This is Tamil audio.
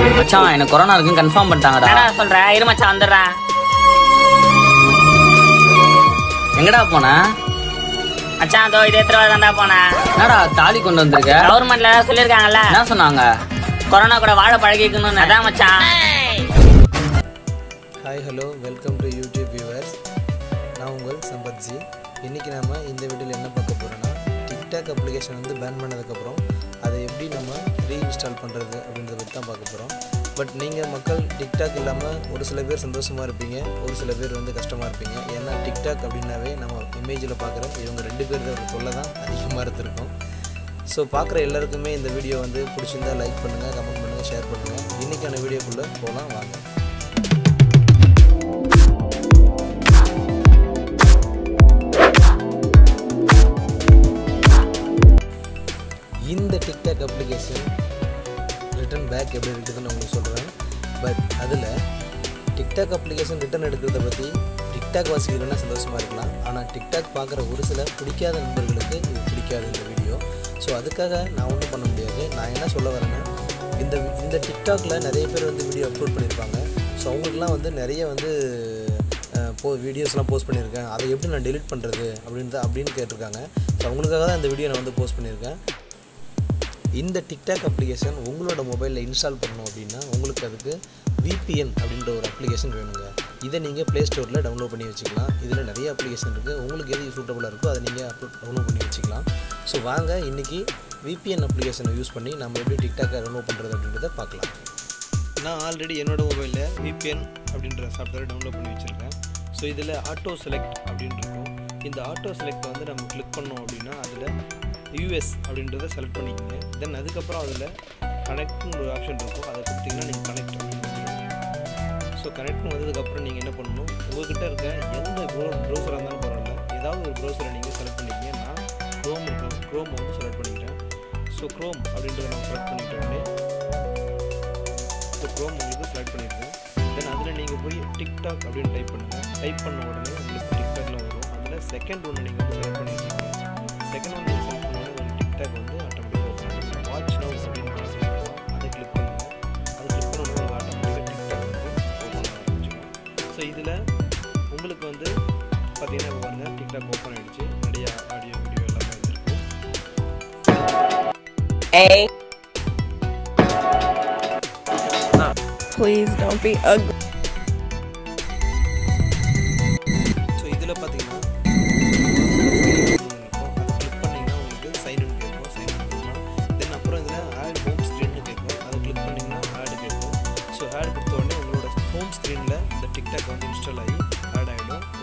மச்சான் எனக்கு கொரோனா இருக்குன்னு கன்ஃபார்ம் பண்ணிட்டாங்கடா. என்னடா சொல்ற? இரு மச்சான் வந்துடுறேன். எங்கடா போன? மச்சான் அதோ இதே திருவாரூர் தான்டா போனேன். என்னடா தாலி கொண்டு வந்திருக்க? கவர்மெண்ட்ல சொல்லியிருக்காங்கல்ல, என்ன சொன்னாங்க? கொரோனா கூட வாழ பழகிக்கணும்னு. அதான் மச்சான். Hi hello welcome to YouTube viewers. நான் உங்கள் சம்பத்ஜி. இன்றைக்கி நம்ம இந்த வீடியோவில் என்ன பார்க்க போகிறோன்னா, டிக்டாக் அப்ளிகேஷன் வந்து பேன் பண்ணதுக்கப்புறம் அதை எப்படி நம்ம ரீஇன்ஸ்டால் பண்ணுறது அப்படின்றத பற்றி தான் பார்க்க போகிறோம். பட் நீங்கள் மக்கள் டிக்டாக் இல்லாமல் ஒரு சில பேர் சந்தோஷமாக இருப்பீங்க, ஒரு சில பேர் வந்து கஷ்டமாக இருப்பீங்க. ஏன்னா டிக்டாக் அப்படின்னாவே நம்ம இமேஜில் பார்க்குற இவங்க 2 பேர் தொல்லை தான் அதிகமாக இருந்திருக்கும். ஸோ பார்க்குற எல்லாருக்குமே இந்த வீடியோ வந்து பிடிச்சிருந்தா லைக் பண்ணுங்கள், கமெண்ட் பண்ணுங்கள், ஷேர் பண்ணுங்கள். இன்றைக்கான வீடியோக்குள்ளே போகலாம் வாங்க. இந்த டிக்டாக் அப்ளிகேஷன் ரிட்டன் பேக் எப்படி இருக்குதுன்னு உங்களுக்கு சொல்கிறேன். பட் அதில் டிக்டாக் அப்ளிகேஷன் ரிட்டன் எடுக்கிறத பற்றி டிக்டாக் வாசிக்கிறதுனா சந்தோஷமாக இருக்கலாம். ஆனால் டிக்டாக் பார்க்குற ஒரு சில பிடிக்காத நண்பர்களுக்கு இது பிடிக்காது இந்த வீடியோ. ஸோ அதுக்காக நான் ஒன்றும் பண்ண முடியாது. நான் என்ன சொல்ல வரேன்னா, இந்த டிக்டாக்ல நிறைய பேர் வந்து வீடியோ அப்லோட் பண்ணியிருப்பாங்க. ஸோ அவங்களுக்குலாம் வந்து நிறைய வந்து வீடியோஸ்லாம் போஸ்ட் பண்ணியிருக்கேன், அதை எப்படி நான் டெலிட் பண்ணுறது அப்படின்னு கேட்டிருக்காங்க. ஸோ அவங்களுக்காக தான் இந்த வீடியோ நான் வந்து போஸ்ட் பண்ணியிருக்கேன். இந்த டிக்டாக் அப்ளிகேஷன் உங்களோட மொபைலில் இன்ஸ்டால் பண்ணணும் அப்படின்னா உங்களுக்கு அதுக்கு VPN அப்படின்ற ஒரு அப்ளிகேஷன் வேணுங்க. இதை நீங்கள் ப்ளே ஸ்டோரில் டவுன்லோட் பண்ணி வச்சுக்கலாம். இதில் நிறைய அப்ளிகேஷன் இருக்குது, உங்களுக்கு எது சூட்டபுளாக இருக்கோ அதை நீங்கள் டவுன்லோட் பண்ணி வச்சுக்கலாம். ஸோ வாங்க இன்றைக்கி VPN அப்ளிகேஷனை யூஸ் பண்ணி நம்ம எப்படி டிக்டாக்கை டவுன்லோட் பண்ணுறது அப்படின்றத பார்க்கலாம். நான் ஆல்ரெடி என்னோடய மொபைலில் VPN அப்படின்ற சாஃப்ட்வேர் டவுன்லோட் பண்ணி வச்சுருக்கேன். ஸோ இதில் ஆட்டோ செலக்ட் அப்படின்னு இருக்கும். இந்த ஆட்டோ செலக்டை வந்து நம்ம கிளிக் பண்ணோம் அப்படின்னா அதில் US அப்படின்றத செலக்ட் பண்ணிக்கோங்க. தென் அதுக்கப்புறம் அதில் கனெக்ட்னு ஒரு ஆப்ஷன் இருக்கும், அதை கொடுத்திங்கன்னா நீங்கள் கனெக்ட் அப்படின்னு வந்துடும். ஸோ கனெக்ட்னு வந்ததுக்கப்புறம் நீங்கள் என்ன பண்ணணும், உங்கள்கிட்ட இருக்க எந்த ப்ரௌசராக இருந்தாலும் பரவாயில்ல, ஏதாவது ஒரு ப்ரௌசரை நீங்கள் செலக்ட் பண்ணிக்கிங்க. நான் க்ரோம் வந்து செலக்ட் பண்ணிக்கிறேன். ஸோ க்ரோம் அப்படின்றத நான் செலக்ட் பண்ணிட்டோடனே ஸோ க்ரோம் உங்களுக்கு செலக்ட் பண்ணிடுறேன். தென் அதில் நீங்கள் போய் டிக்டாக் அப்படின்னு டைப் பண்ணுங்கள். டைப் பண்ண உடனே உங்களுக்கு டிக்டாக்லாம் வரும். அதில் செகண்ட் ஒன்று நீங்கள் வந்து செலக்ட் பண்ணி வச்சுக்கோங்க. செகண்ட் ஒன்று நீங்கள் செலக்ட் பண்ணோடனே ஒரு டிக்டாக் வந்து ஆட்டோமேட்டிக்காக ஓப்பன் ஆகும். வாட்ச் நவ் அப்படின்னு அதை கிளிக் பண்ணுங்கள். அதை கிளிக் பண்ண உங்களுக்கு ஆட்டோமேட்டிக்காக டிக்டாக் வந்து ஓப்பன் ஆக ஆரம்பிச்சிடும். ஸோ இதில் உங்களுக்கு வந்து பார்த்தீங்கன்னா பாருங்கள், டிக்டாக் ஓப்பன் ஆகிடுச்சு. நிறைய ஆடியோ வீடியோ எல்லாமே வந்துருக்கு. Please don't be ugly. So இதில் பார்த்தீங்கன்னா அதை கிளிக் பண்ணிங்கன்னா உங்களுக்கு சைன்இன் கேட்கும். சைன்இன் கொடுக்கலாம். தென் அப்புறம் இதில் ஆட் ஹோம் ஸ்க்ரீன்னு கேட்கும். அதை கிளிக் பண்ணிங்கன்னா ஆட் கேட்கும். ஸோ ஆட் கொடுத்த உடனே உங்களோட ஹோம் ஸ்க்ரீனில் இந்த டிக்டாக் வந்து இன்ஸ்டால் ஆகி ஆட் ஆகிடும்.